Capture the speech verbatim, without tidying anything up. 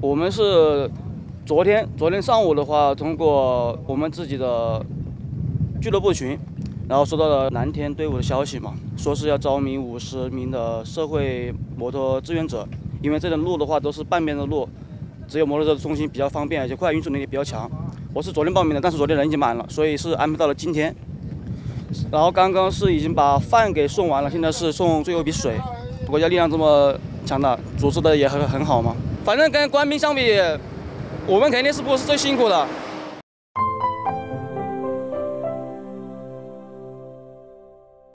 我们是昨天昨天上午的话，通过我们自己的俱乐部群，然后收到了蓝天队伍的消息嘛，说是要招募五十名的社会摩托志愿者，因为这段路的话都是半边的路，只有摩托车通行比较方便，而且快运输能力比较强。我是昨天报名的，但是昨天人已经满了，所以是安排到了今天。然后刚刚是已经把饭给送完了，现在是送最后一笔水。国家力量这么强大，组织的也很很好嘛。反正跟官兵相比，我们肯定是不是最辛苦的。